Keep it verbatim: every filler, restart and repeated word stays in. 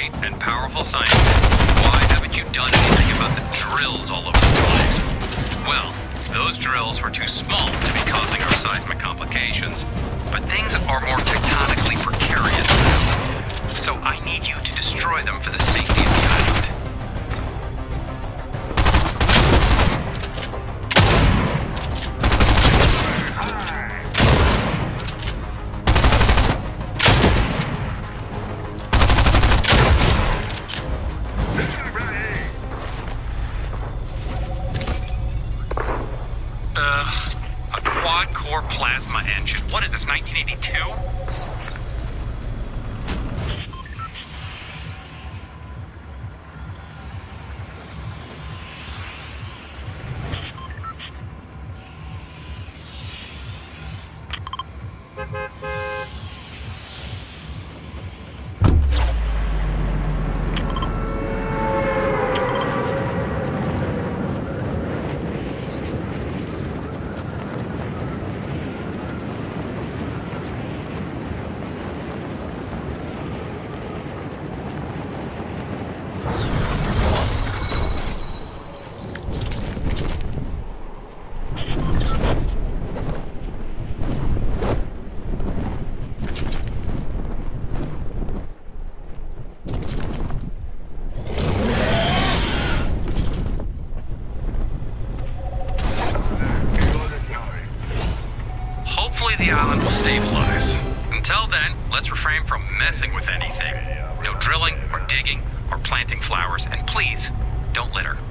great and powerful scientist, why haven't you done anything about the drills all over the place? Well, those drills were too small to be causing our seismic complications, but things are more tectonically precarious now. So I need you to destroy them for the safety of the island. Plasma engine. What is this, nineteen eighty-two? The island will stabilize. Until then, let's refrain from messing with anything. No drilling, or digging, or planting flowers, and please, don't litter.